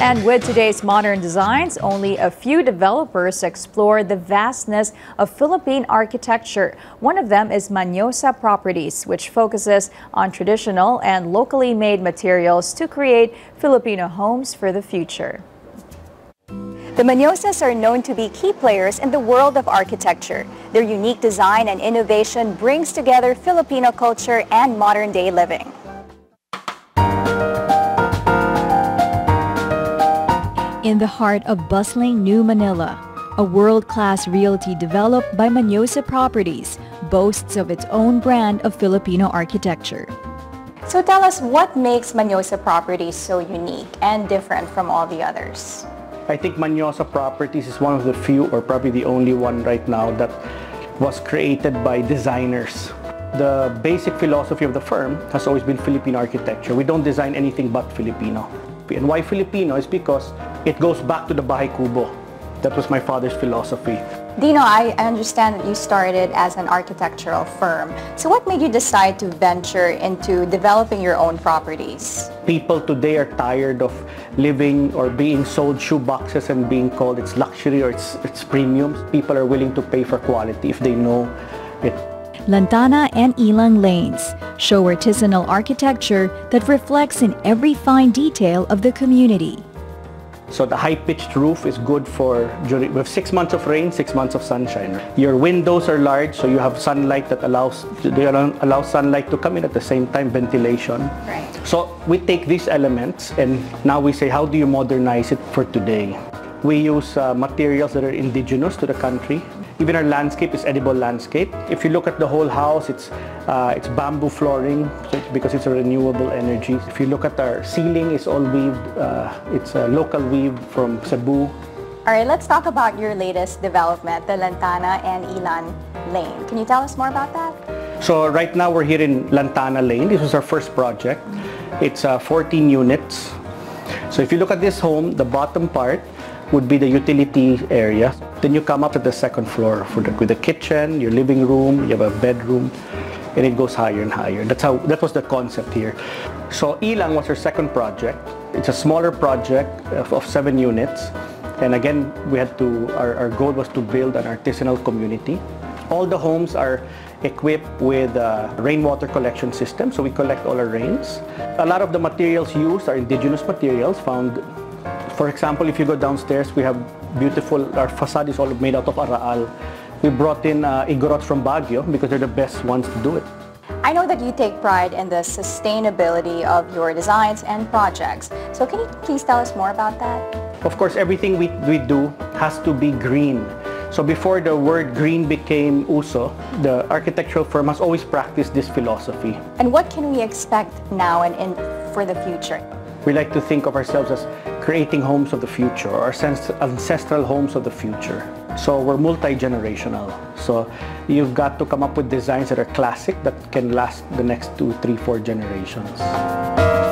And with today's modern designs, only a few developers explore the vastness of Philippine architecture. One of them is Manyosa Properties, which focuses on traditional and locally made materials to create Filipino homes for the future. The Manyosas are known to be key players in the world of architecture. Their unique design and innovation brings together Filipino culture and modern-day living. In the heart of bustling New Manila, a world-class realty developed by Manyosa Properties boasts of its own brand of Filipino architecture. So tell us, what makes Manyosa Properties so unique and different from all the others? I think Manyosa Properties is one of the few, or probably the only one right now, that was created by designers. The basic philosophy of the firm has always been Filipino architecture. We don't design anything but Filipino. And why Filipino is because it goes back to the Bahay Kubo. That was my father's philosophy. Dino, I understand that you started as an architectural firm. So what made you decide to venture into developing your own properties? People today are tired of living or being sold shoeboxes and being called it's luxury or it's premium. People are willing to pay for quality if they know it. Lantana and Ilang Lanes show artisanal architecture that reflects in every fine detail of the community. So the high-pitched roof is good for, we have 6 months of rain, 6 months of sunshine. Your windows are large, so you have sunlight that allows sunlight to come in at the same time, ventilation. Right. So we take these elements and now we say, how do you modernize it for today? We use materials that are indigenous to the country. Even our landscape is edible landscape. If you look at the whole house, it's bamboo flooring because it's a renewable energy. If you look at our ceiling, it's all weaved. It's a local weave from Cebu. All right, let's talk about your latest development, the Lantana and Ilang Lane. Can you tell us more about that? So right now we're here in Lantana Lane. This was our first project. It's 14 units. So if you look at this home, the bottom part would be the utility area. Then you come up to the second floor with the kitchen, your living room, you have a bedroom, and it goes higher and higher. That was the concept here. So Ilang was our second project. It's a smaller project of 7 units. And again, our goal was to build an artisanal community. All the homes are equipped with a rainwater collection system, so we collect all our rains. A lot of the materials used are indigenous materials found. For example, if you go downstairs, we have our facade is all made out of araal. We brought in igorots from Baguio because they're the best ones to do it. I know that you take pride in the sustainability of your designs and projects. So can you please tell us more about that? Of course, everything we do has to be green. So before the word green became uso, the architectural firm has always practiced this philosophy. And what can we expect now and for the future? We like to think of ourselves as creating homes of the future, or ancestral homes of the future. So we're multi-generational. So you've got to come up with designs that are classic, that can last the next 2, 3, 4 generations.